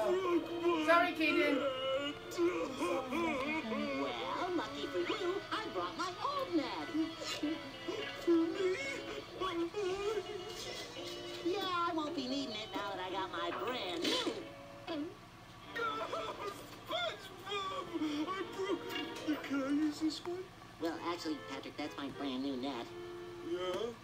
Sorry, Kaden. Well, lucky for you, I brought my old net. For me? Yeah, I won't be needing it now that I got my brand new. Can I use this one? Well, actually, Patrick, that's my brand new net. Yeah?